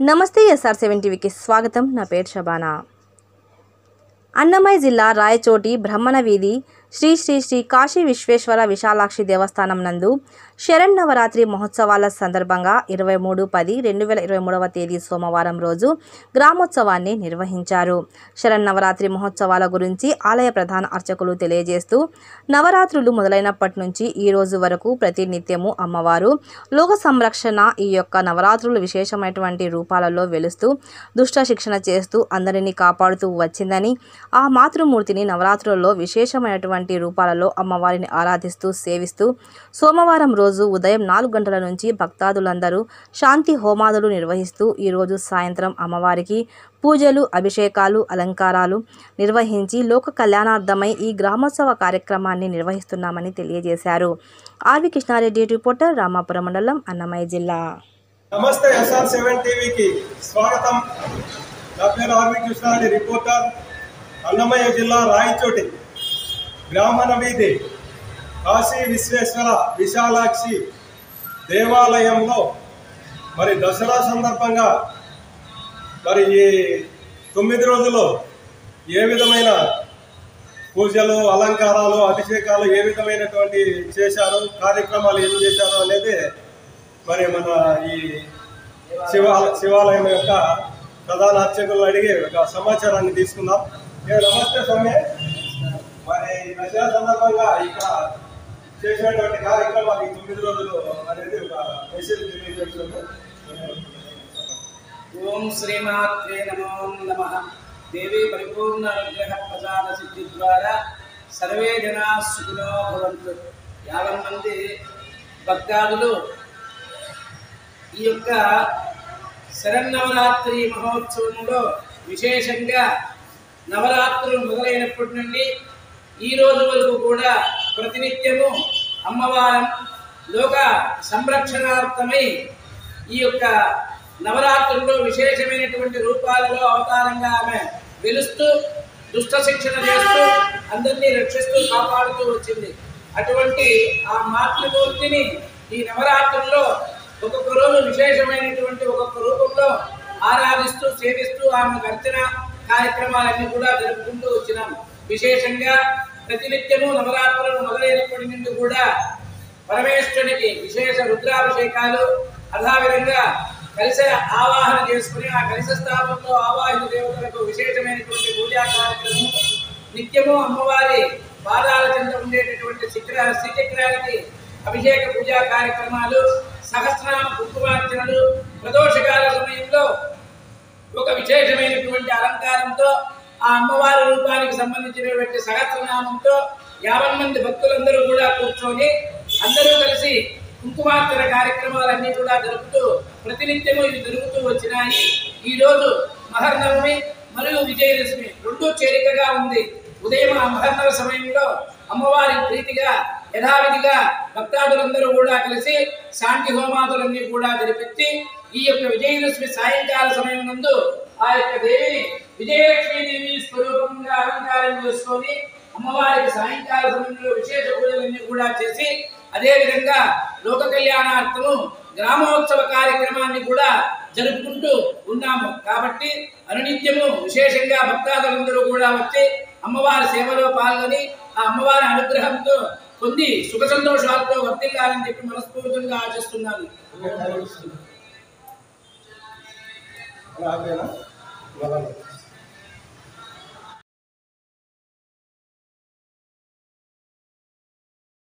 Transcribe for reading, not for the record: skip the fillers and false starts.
నమస్తే SR7 టీవీకి స్వాగతం। నా పేరు శబానా। అన్నమయ్య జిల్లా రాయచోటి బ్రహ్మణ వీధి శ్రీ శ్రీ శ్రీ కాశీ విశ్వేశ్వర విశాలాక్షి దేవస్థానం నందు శరన్నవరాత్రి మహోత్సవాల సందర్భంగా 23/10/2023వ తేదీ సోమవారం రోజు గ్రామోత్సవాన్ని నిర్వహించారు। శరన్నవరాత్రి మహోత్సవాల గురించి ఆలయ ప్రధాన అర్చకులు తెలియజేస్తూ నవరాత్రులు మొదలైనప్పటి నుంచి ఈ రోజు వరకు ప్రతి నిత్యము అమ్మవారు లోక సంరక్షణ ఈ యొక్క నవరాత్రులు విశేషమైనటువంటి రూపాలలో వెలుస్తూ దుష్ట శిక్షణ చేస్తూ అందరినీ కాపాడుతూ వచ్చిందని, ఆ మాతృమూర్తిని నవరాత్రులలో విశేషమైనటువంటి రూపాలలో అమ్మవారిని ఆరాధిస్తూ సేవిస్తూ సోమవారం రోజు ఉదయం 4 గంటల నుంచి భక్తాదులందరూ శాంతి హోమాదులు నిర్వహిస్తూ ఈ రోజు సాయంత్రం అమ్మవారికి పూజలు, అభిషేకాలు, అలంకారాలు నిర్వహించి లోక కళ్యాణార్థమై ఈ గ్రామోత్సవ కార్యక్రమాన్ని నిర్వహిస్తున్నామని తెలియజేశారు। ఆర్వి కృష్ణారెడ్డి, రిపోర్టర్, రామాపురం మండలం, అన్నమయ్య జిల్లా। నమస్తే SR7 టీవీకి స్వాగతం। నా పేరు ఆర్వి కృష్ణారెడ్డి, రిపోర్టర్, అన్నమయ్య జిల్లా రాయచోటి బ్రాహ్మణ వీధి కాశీ విశ్వేశ్వర విశాలాక్షి దేవాలయంలో మరి దసరా సందర్భంగా మరి ఈ 9 రోజులు ఏ విధమైన పూజలు, అలంకారాలు, అభిషేకాలు ఏ విధమైనటువంటి చేశారు, కార్యక్రమాలు ఏం చేశారు అనేది మరి మన ఈ శివాలయం యొక్క ప్రధాన అర్చకులను అడిగి ఒక సమాచారాన్ని తీసుకుందాం। నమస్తే స్వామి, మరి దసరా సందర్భంగా ఇక్కడ చేసినటువంటి కార్యక్రమాలు ఈ 9 రోజులు అనేది ఒక మెసేజ్ తెలియజేస్తుంది। ఓం శ్రీమాత్రే నమో నమః। దేవి పరిపూర్ణ అనుగ్రహ ప్రసాద సిద్ధి ద్వారా సర్వే జనా సుఖినో భవంతు। 50 మంది భక్తాదులు ఈ యొక్క శరన్నవరాత్రి మహోత్సవంలో విశేషంగా నవరాత్రులు మొదలైనప్పటి నుండి ఈ రోజు వరకు కూడా ప్రతినిత్యము అమ్మవారు లోక సంరక్షణార్థమై ఈ యొక్క నవరాత్రుల్లో విశేషమైనటువంటి రూపాలలో అవతారంగా ఆమె వెలుస్తూ దుష్ట శిక్షణ చేస్తూ అందరినీ రక్షిస్తూ కాపాడుతూ వచ్చింది। అటువంటి ఆ మాతృమూర్తిని ఈ నవరాత్రుల్లో ఒక్కొక్క రోజు విశేషమైనటువంటి ఒక్కొక్క రూపంలో ఆరాధిస్తూ సేవిస్తూ ఆమె అర్చన కార్యక్రమాలన్నీ కూడా జరుపుకుంటూ వచ్చినాము। విశేషంగా ప్రతినిత్యము నవరాత్రులు మొదలైనప్పటి నుండి కూడా పరమేశ్వరునికి విశేష రుద్రాభిషేకాలు, అదేవిధంగా కలిస ఆవాహన చేసుకుని ఆ కలిస స్థానంలో ఆవాహిత దేవతలకు విశేషమైనటువంటి పూజా కార్యక్రమం, నిత్యము అమ్మవారి పాదాల చెంత ఉండేటటువంటి శ్రీచక్రానికి అభిషేక పూజా కార్యక్రమాలు, సహస్రనామ కుంకుమార్చనలు, ప్రదోషకాల సమయంలో ఒక విశేషమైనటువంటి అలంకారంతో ఆ అమ్మవారి రూపానికి సంబంధించినటువంటి సహస్రనామంతో 50 మంది భక్తులందరూ కూడా కూర్చొని అందరూ కలిసి కుంకుమార్చన కార్యక్రమాలన్నీ కూడా జరుపుతూ ప్రతినిత్యము ఇవి జరుగుతూ వచ్చినాయి। ఈరోజు మహర్నవమి మరియు విజయదశమి రెండూ చేరికగా ఉంది। ఉదయం ఆ మహర్నవ సమయంలో అమ్మవారి ప్రీతిగా యథావిధిగా భక్తాదులందరూ కూడా కలిసి శాంతి హోమాదులన్నీ కూడా జరిపించి ఈ యొక్క విజయదశమి సాయంకాల సమయం నందు ఆ యొక్క దేవిని విజయలక్ష్మీదేవి స్వరూపంగా అలంకారం చేసుకొని అమ్మవారికి సాయంకాల సమయంలో విశేష పూజలన్నీ కూడా చేసి అదేవిధంగా లోక కళ్యాణార్థము గ్రామోత్సవ కార్యక్రమాన్ని కూడా జరుపుకుంటూ ఉన్నాము। కాబట్టి అనునిత్యము విశేషంగా భక్తాదులందరూ కూడా వచ్చి అమ్మవారి సేవలో పాల్గొని ఆ అమ్మవారి అనుగ్రహంతో పొంది సుఖ సంతోషాలతో వర్తిల్లాలని చెప్పి మనస్ఫూర్తిగా ఆశిస్తున్నాను। అలాగేనా?